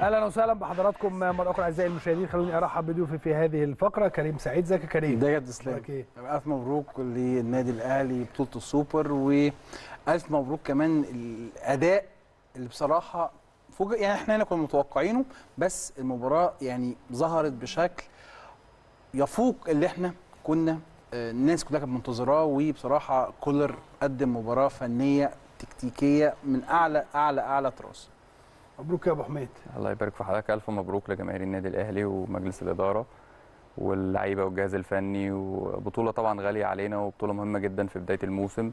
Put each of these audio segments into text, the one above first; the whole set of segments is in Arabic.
اهلا وسهلا بحضراتكم مره اخرى اعزائي المشاهدين. خلوني ارحب بضيوفي في هذه الفقره. كريم سعيد، ازيك يا كريم؟ ده يا اسلام. الف مبروك للنادي الاهلي بطوله السوبر، والف مبروك كمان الاداء اللي بصراحه فوق، يعني احنا هنا كنا متوقعينه، بس المباراه يعني ظهرت بشكل يفوق اللي احنا كنا الناس كلها كانت منتظراه. وبصراحه كولر قدم مباراه فنيه تكتيكيه من اعلى طراز. مبروك يا ابو حميد. الله يبارك في حضرتك. الف مبروك لجماهير النادي الاهلي ومجلس الاداره واللعيبه والجهاز الفني، وبطوله طبعا غاليه علينا وبطوله مهمه جدا في بدايه الموسم.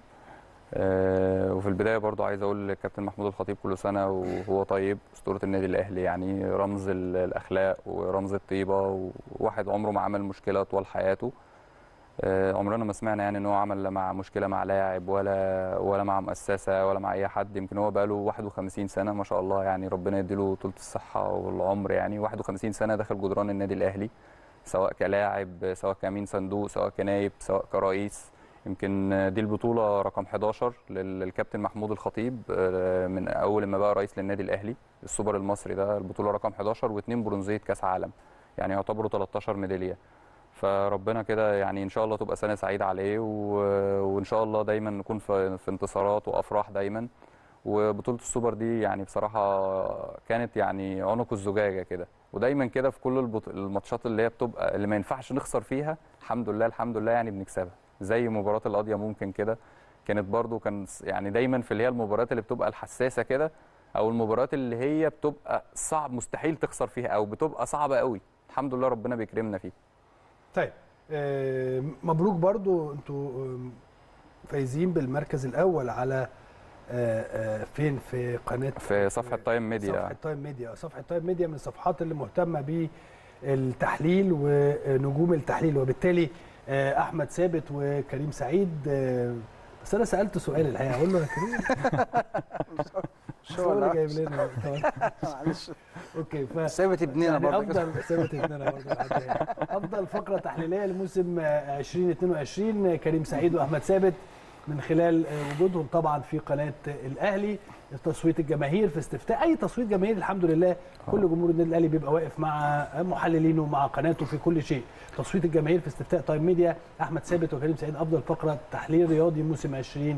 وفي البدايه برضو عايز اقول للكابتن محمود الخطيب كل سنه وهو طيب، اسطوره النادي الاهلي، يعني رمز الاخلاق ورمز الطيبه، وواحد عمره ما عمل مشكله طوال حياته. عمرنا ما سمعنا يعني ان هو عمل مع مشكله مع لاعب ولا مع مؤسسه ولا مع اي حد. يمكن هو بقى له 51 سنه ما شاء الله، يعني ربنا يديله طولة الصحه والعمر. يعني 51 سنه داخل جدران النادي الاهلي، سواء كلاعب سواء كامين صندوق سواء كنايب سواء كرئيس. يمكن دي البطوله رقم 11 للكابتن محمود الخطيب من اول ما بقى رئيس للنادي الاهلي. السوبر المصري ده البطوله رقم 11 واثنين برونزيه كاس عالم، يعني يعتبروا 13 ميداليه. فربنا كده يعني ان شاء الله تبقى سنه سعيده عليه، وان شاء الله دايما نكون في انتصارات وافراح دايما. وبطوله السوبر دي يعني بصراحه كانت يعني عنق الزجاجه كده، ودايما كده في كل الماتشات اللي هي بتبقى اللي ما ينفعش نخسر فيها الحمد لله الحمد لله يعني بنكسبها. زي مباراه القاضيه ممكن كده كانت برضو، كان يعني دايما في اللي هي المباريات اللي بتبقى الحساسه كده، او المباريات اللي هي بتبقى صعب مستحيل تخسر فيها او بتبقى صعبه قوي، الحمد لله ربنا بيكرمنا فيها. طيب مبروك برضو، انتوا فايزين بالمركز الاول على فين؟ في قناه، في صفحه تايم ميديا. صفحه تايم ميديا من الصفحات اللي مهتمه بالتحليل ونجوم التحليل، وبالتالي احمد ثابت وكريم سعيد. بس انا سالت سؤال الحقيقه، اقول له يا كريم مش هو اللي جايب لنا معلش. اوكي، ثابت ابننا يعني برضه. ثابت ابننا برضه. افضل فقره تحليليه لموسم 2022 كريم سعيد واحمد ثابت، من خلال وجودهم طبعا في قناه الاهلي. تصويت الجماهير في استفتاء، اي تصويت جماهيري الحمد لله كل جمهور النادي الاهلي بيبقى واقف مع محللينه ومع قناته في كل شيء. تصويت الجماهير في استفتاء تايم ميديا، احمد ثابت وكريم سعيد افضل فقره تحليل رياضي موسم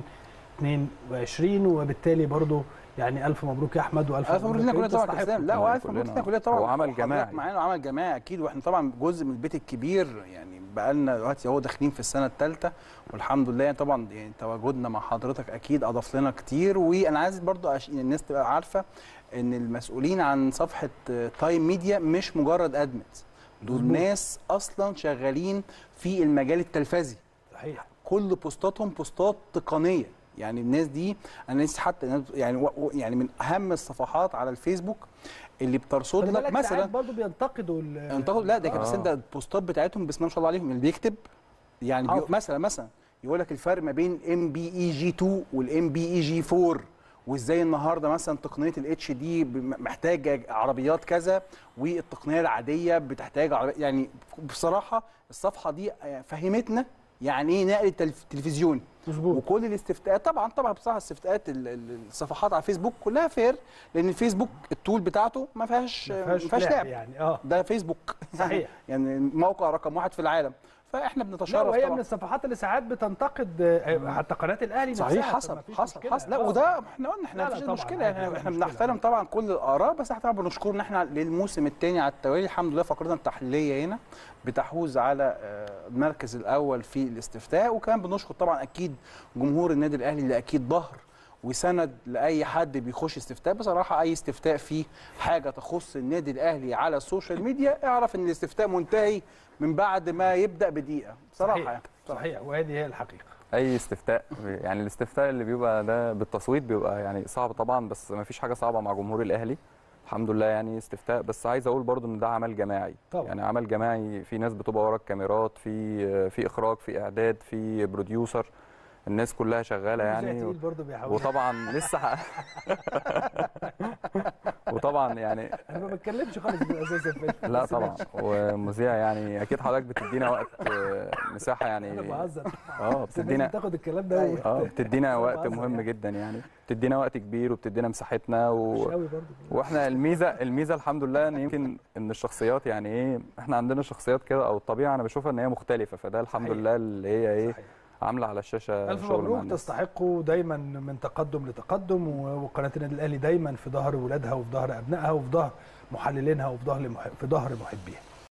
2022. وبالتالي برضو يعني الف مبروك يا احمد والف مبروك لنا كلنا طبعا يا اسلام. لا، والف مبروك لنا كلنا طبعا. هو عمل جماعي معانا وعمل جماعي اكيد، واحنا طبعا جزء من البيت الكبير. يعني بقى لنا دلوقتي اهو داخلين في السنه الثالثه، والحمد لله يعني طبعا يعني تواجدنا مع حضرتك اكيد اضاف لنا كتير. وانا عايز برضو الناس تبقى عارفه ان المسؤولين عن صفحه تايم ميديا مش مجرد ادمنز، دول ناس اصلا شغالين في المجال التلفزي. صحيح. كل بوستاتهم بوستات تقنيه. يعني الناس دي انا لسه حتى يعني من اهم الصفحات على الفيسبوك اللي بترصد لك مثلا برضه بينتقدوا لا ده بس انت البوستات بتاعتهم بسم الله ما شاء الله عليهم اللي بيكتب يعني مثلا يقول لك الفرق ما بين MBEG2 والMBEG4، وازاي النهارده مثلا تقنيه الاتش دي محتاجه عربيات كذا والتقنيه العاديه بتحتاج عربيات. يعني بصراحه الصفحه دي فهمتنا يعني ايه نقل تلفزيوني. مظبوط. وكل الاستفتاءات طبعا بصراحه استفتاءات الصفحات على الفيسبوك كلها فير، لان الفيسبوك التول بتاعته ما فيهاش لعب يعني ده فيسبوك صحيح. يعني موقع رقم 1 في العالم. فاحنا بنتشرف وهي طبعا من الصفحات اللي ساعات بتنتقد حتى قناه الاهلي نفسها. صحيح حصل. لا وده احنا قلنا احنا مفيش مشكله، احنا بنحترم طبعا كل الاراء. بس احنا طبعا بنشكر ان احنا للموسم الثاني على التوالي الحمد لله فقرتنا التحليليه هنا بتحوز على المركز الاول في الاستفتاء. وكمان بنشكر طبعا اكيد جمهور النادي الاهلي اللي اكيد ظهر وسند لاي حد بيخش استفتاء. بصراحه اي استفتاء فيه حاجه تخص النادي الاهلي على السوشيال ميديا اعرف ان الاستفتاء منتهي من بعد ما يبدا بدقيقه بصراحه. صحيح وهذه هي الحقيقه. اي استفتاء يعني الاستفتاء اللي بيبقى ده بالتصويت بيبقى يعني صعب طبعا، بس ما فيش حاجه صعبه مع جمهور الاهلي الحمد لله يعني استفتاء. بس عايز اقول برضو ان ده عمل جماعي طبعا. يعني عمل جماعي، في ناس بتبقى ورا الكاميرات، في اخراج، في اعداد، في بروديوسر، الناس كلها شغاله يعني. وطبعا لسه وطبعا يعني انا ما بتكلمش خالص اساسا لا طبعا، ومذيع يعني اكيد حضرتك بتدينا وقت مساحه يعني. انا بهزر. بتدينا تاخد الكلام ده بتدينا وقت مهم جدا يعني، بتدينا وقت كبير وبتدينا مساحتنا واحنا الميزه الحمد لله ان يمكن ان الشخصيات يعني ايه، احنا عندنا شخصيات كده او الطبيعه انا بشوفها ان هي مختلفه، فده الحمد لله اللي هي ايه عامله على الشاشه. الف مبروك، تستحقوا دايما من تقدم لتقدم، وقناه النادي الاهلي دايما في ظهر ولادها وفي ظهر ابنائها وفي ظهر محللينها وفي ظهر محبيها.